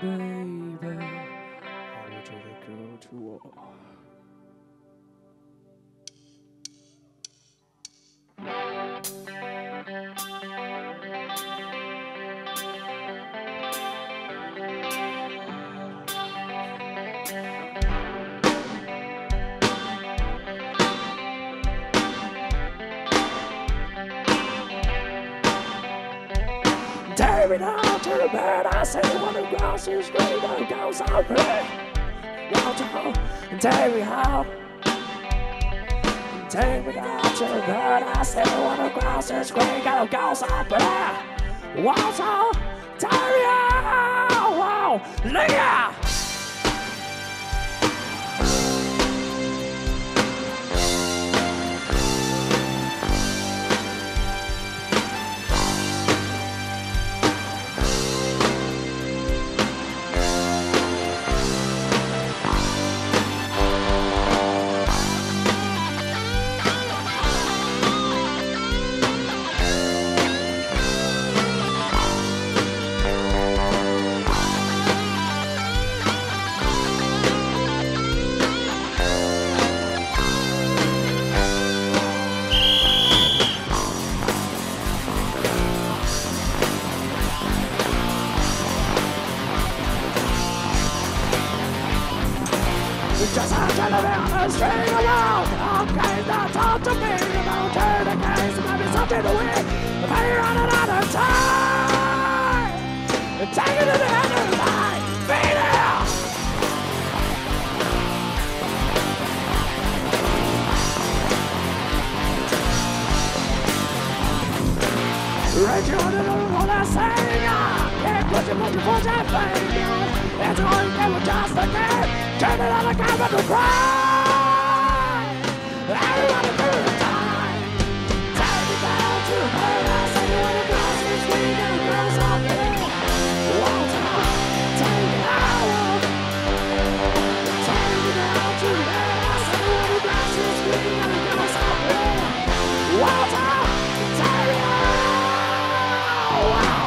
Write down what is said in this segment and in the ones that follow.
baby, I want you to go to war. Tear me down to the bed, I say when the grass is green and goes out there. Tear me out. Take me down to the bed, I say when the grass is green and goes out there. Water, tear me out. Wow, nigga. Just a gentleman and string along. Okay, now talk to me about turn the case. Maybe something to win. The pain on another time. Take it to the end of the night. Feed it out. Rachel, I don't know what I'm saying. Can't put you for that thing. It's all you get with just a game. Turn it on the camera to cry. Everyone to do the time. Take me down to the bed. I say you want to go to sweet and the girls up there. One time, take me out. Take me down to the bed. I say you want to go to sweet and the girls up there. One time, take me out. Wow.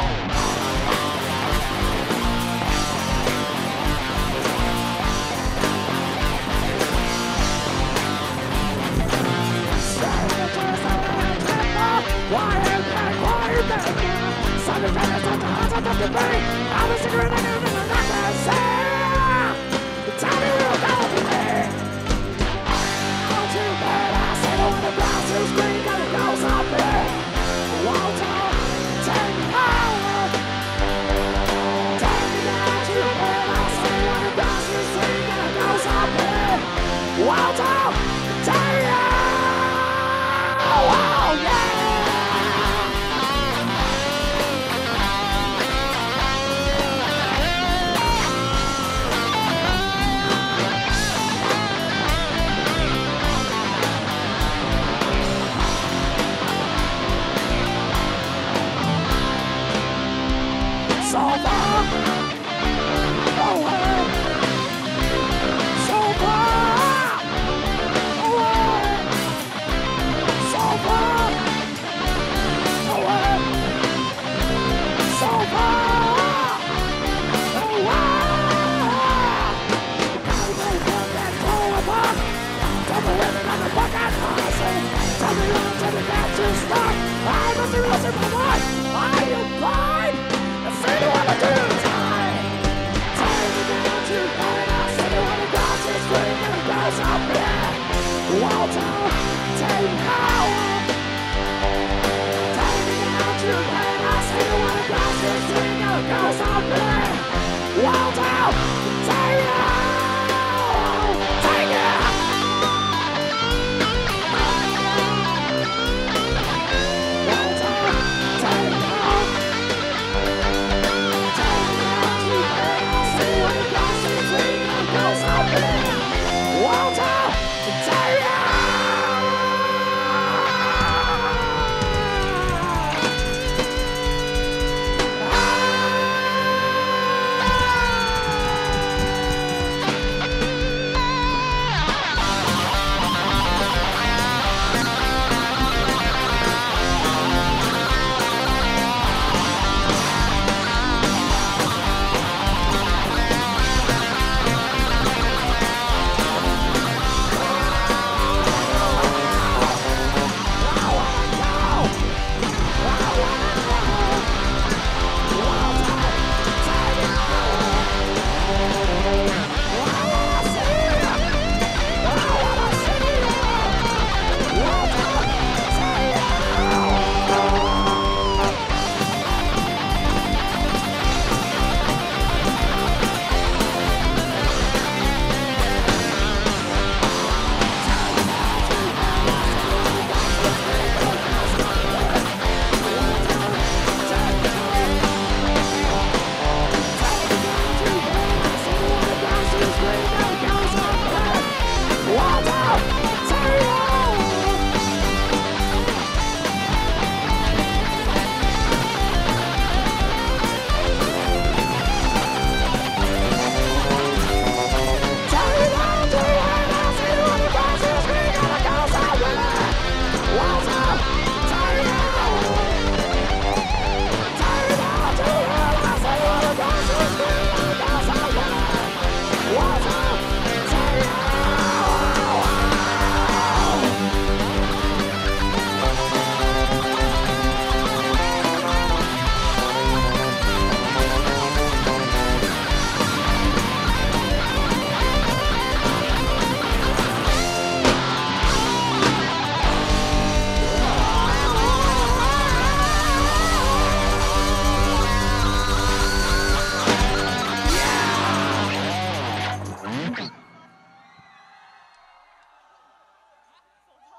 Why am I quiet? Something that is not the heart of the brain. I'm a secret and I'm not gonna say. Tell me real down to me. Don't you bet I said on the ground to scream and it goes up there. Won't talk, take me out. Take me down to the bed. I said on the ground to scream and it goes up there. Won't talk, take me out. Wow, yeah. So far away, so far away, so far away, so far away. Tell me what to the dance to start. I must be losing my mind. Are you blind? Say you wanna do time. Take me down to bed. I say you wanna go to spring and it goes up there. Walter, take me out. Take me down to bed. I say you wanna go to spring and it goes up there. Walter.